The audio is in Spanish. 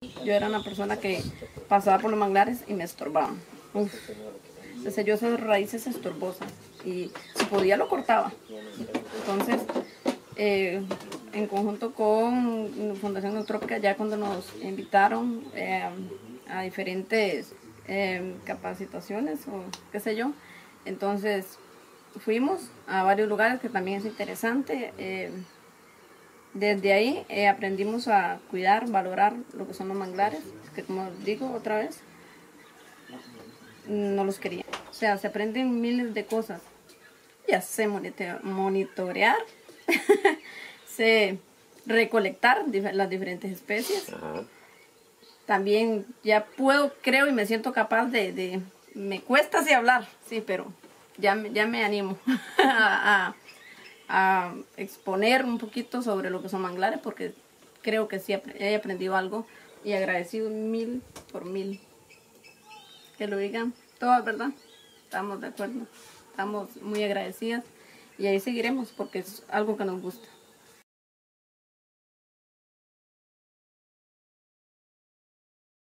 Yo era una persona que pasaba por los manglares y me estorbaban. Uf. Entonces yo esas raíces estorbosas y si podía lo cortaba. Entonces, en conjunto con Fundación Neutrópica, ya cuando nos invitaron a diferentes capacitaciones o qué sé yo, entonces fuimos a varios lugares que también es interesante. Desde ahí aprendimos a cuidar, valorar lo que son los manglares, que como digo otra vez, no los quería. O sea, se aprenden miles de cosas. Ya sé monitorear, sé recolectar las diferentes especies. Ajá. También ya puedo, creo y me siento capaz me cuesta así hablar, sí, pero ya me animo a exponer un poquito sobre lo que son manglares porque creo que sí he aprendido algo y agradecido 1000 por 1000. Que lo digan todas, ¿verdad? Estamos de acuerdo, estamos muy agradecidas y ahí seguiremos porque es algo que nos gusta.